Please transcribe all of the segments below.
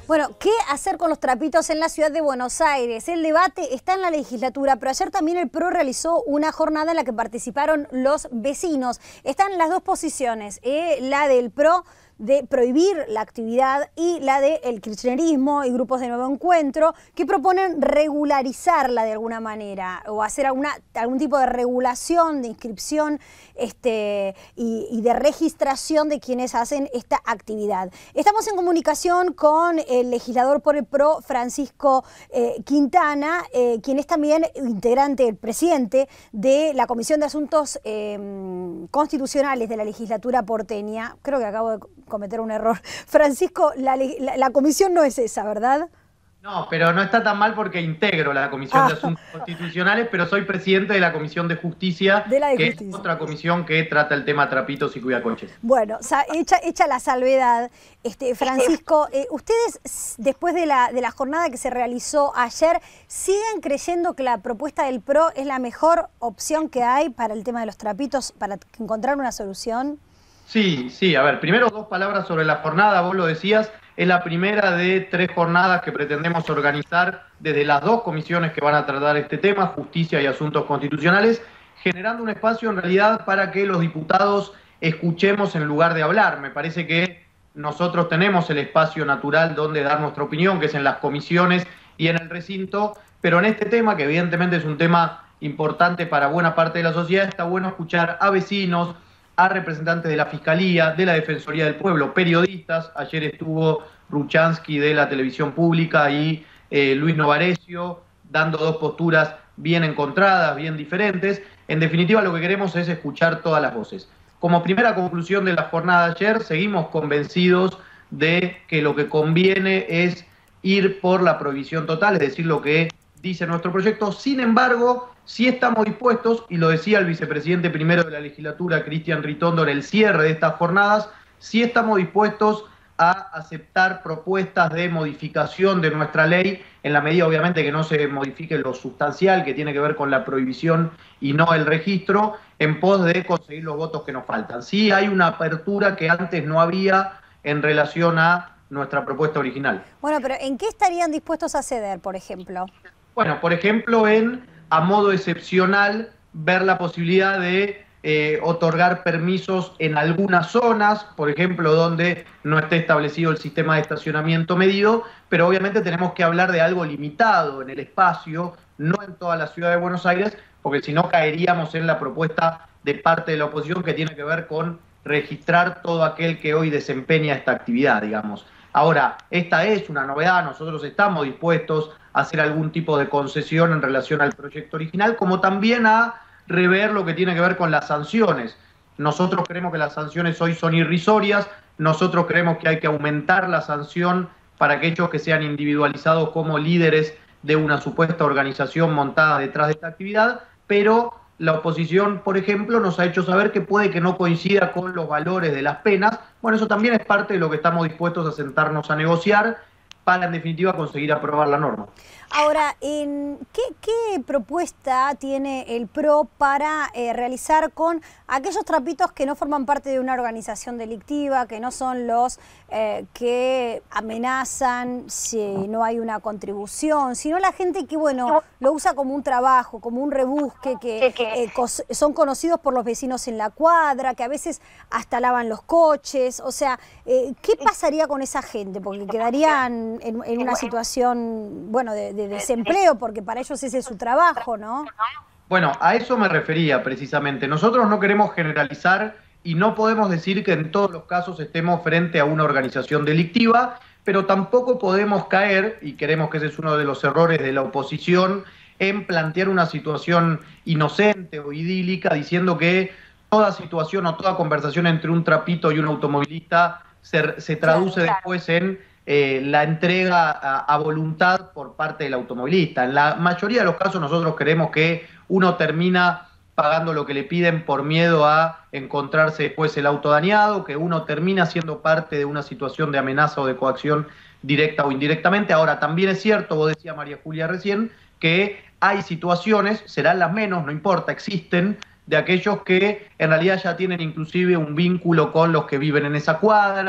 Bueno, ¿qué hacer con los trapitos en la ciudad de Buenos Aires? El debate está en la legislatura, pero ayer también el PRO realizó una jornada en la que participaron los vecinos. Están las dos posiciones, la del PRO de prohibir la actividad y la del kirchnerismo y grupos de Nuevo Encuentro que proponen regularizarla de alguna manera o hacer algún tipo de regulación, de inscripción y de registración de quienes hacen esta actividad. Estamos en comunicación con el legislador por el PRO, Francisco Quintana, quien es también integrante, el presidente de la Comisión de Asuntos Constitucionales de la legislatura porteña. Creo que acabo de cometer un error. Francisco, la comisión no es esa, ¿verdad? No, pero no está tan mal porque integro la Comisión de Asuntos Constitucionales, pero soy presidente de la Comisión de Justicia, que es otra comisión que trata el tema trapitos y cuidacoches. Bueno, hecha la salvedad, Francisco, ustedes después de la jornada que se realizó ayer, ¿siguen creyendo que la propuesta del PRO es la mejor opción que hay para el tema de los trapitos, para encontrar una solución? Sí, a ver, primero dos palabras sobre la jornada, vos lo decías, es la primera de 3 jornadas que pretendemos organizar desde las 2 comisiones que van a tratar este tema, Justicia y Asuntos Constitucionales, generando un espacio en realidad para que los diputados escuchemos en lugar de hablar. Me parece que nosotros tenemos el espacio natural donde dar nuestra opinión, que es en las comisiones y en el recinto, pero en este tema, que evidentemente es un tema importante para buena parte de la sociedad, está bueno escuchar a vecinos, a representantes de la Fiscalía, de la Defensoría del Pueblo, periodistas. Ayer estuvo Ruchansky de la televisión pública y Luis Novarecio, dando 2 posturas bien encontradas, bien diferentes. En definitiva, lo que queremos es escuchar todas las voces. Como primera conclusión de la jornada de ayer, seguimos convencidos de que lo que conviene es ir por la prohibición total, es decir, lo que dice nuestro proyecto. Sin embargo, sí estamos dispuestos, y lo decía el vicepresidente primero de la legislatura, Cristian Ritondo, en el cierre de estas jornadas, sí estamos dispuestos a aceptar propuestas de modificación de nuestra ley, en la medida obviamente que no se modifique lo sustancial, que tiene que ver con la prohibición y no el registro, en pos de conseguir los votos que nos faltan. Sí hay una apertura que antes no había en relación a nuestra propuesta original. Bueno, pero ¿en qué estarían dispuestos a ceder, por ejemplo? Bueno, por ejemplo, a modo excepcional, ver la posibilidad de otorgar permisos en algunas zonas, por ejemplo, donde no esté establecido el sistema de estacionamiento medido, pero obviamente tenemos que hablar de algo limitado en el espacio, no en toda la ciudad de Buenos Aires, porque si no caeríamos en la propuesta de parte de la oposición que tiene que ver con registrar todo aquel que hoy desempeña esta actividad, digamos. Ahora, esta es una novedad, nosotros estamos dispuestos a hacer algún tipo de concesión en relación al proyecto original, como también a rever lo que tiene que ver con las sanciones. Nosotros creemos que las sanciones hoy son irrisorias, nosotros creemos que hay que aumentar la sanción para aquellos que sean individualizados como líderes de una supuesta organización montada detrás de esta actividad, pero la oposición, por ejemplo, nos ha hecho saber que puede que no coincida con los valores de las penas. Bueno, eso también es parte de lo que estamos dispuestos a sentarnos a negociar para, en definitiva, conseguir aprobar la norma. Ahora, ¿qué propuesta tiene el PRO para realizar con aquellos trapitos que no forman parte de una organización delictiva, que no son los que amenazan si no hay una contribución, sino la gente que, bueno, lo usa como un trabajo, como un rebusque, que son conocidos por los vecinos en la cuadra, que a veces hasta lavan los coches? O sea, ¿qué pasaría con esa gente? Porque quedarían en una situación, bueno, de desempleo, porque para ellos ese es su trabajo, ¿no? Bueno, a eso me refería precisamente. Nosotros no queremos generalizar y no podemos decir que en todos los casos estemos frente a una organización delictiva, pero tampoco podemos caer, y creemos que ese es uno de los errores de la oposición, en plantear una situación inocente o idílica diciendo que toda situación o toda conversación entre un trapito y un automovilista se traduce después en la entrega a voluntad por parte del automovilista. En la mayoría de los casos nosotros creemos que uno termina pagando lo que le piden por miedo a encontrarse después el auto dañado, que uno termina siendo parte de una situación de amenaza o de coacción directa o indirectamente. Ahora, también es cierto, vos decía María Julia recién, que hay situaciones, serán las menos, no importa, existen, de aquellos que en realidad ya tienen inclusive un vínculo con los que viven en esa cuadra,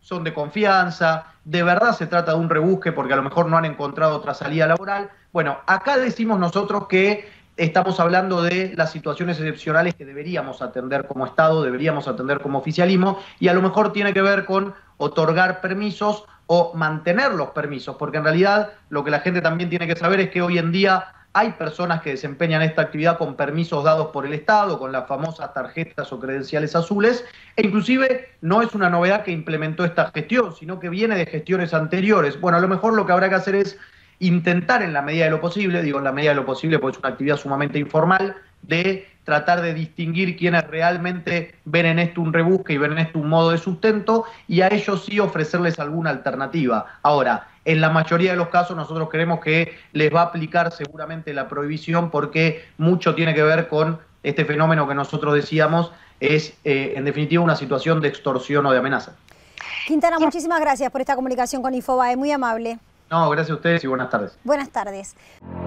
son de confianza, de verdad se trata de un rebusque porque a lo mejor no han encontrado otra salida laboral. Bueno, acá decimos nosotros que estamos hablando de las situaciones excepcionales que deberíamos atender como Estado, deberíamos atender como oficialismo, y a lo mejor tiene que ver con otorgar permisos o mantener los permisos, porque en realidad lo que la gente también tiene que saber es que hoy en día hay personas que desempeñan esta actividad con permisos dados por el Estado, con las famosas tarjetas o credenciales azules, e inclusive no es una novedad que implementó esta gestión, sino que viene de gestiones anteriores. Bueno, a lo mejor lo que habrá que hacer es intentar en la medida de lo posible, digo en la medida de lo posible porque es una actividad sumamente informal, de tratar de distinguir quienes realmente ven en esto un rebusque y ven en esto un modo de sustento, y a ellos sí ofrecerles alguna alternativa. Ahora, en la mayoría de los casos nosotros creemos que les va a aplicar seguramente la prohibición porque mucho tiene que ver con este fenómeno que nosotros decíamos es en definitiva una situación de extorsión o de amenaza. Quintana, muchísimas gracias por esta comunicación con Infobae, muy amable. No, gracias a ustedes y buenas tardes. Buenas tardes.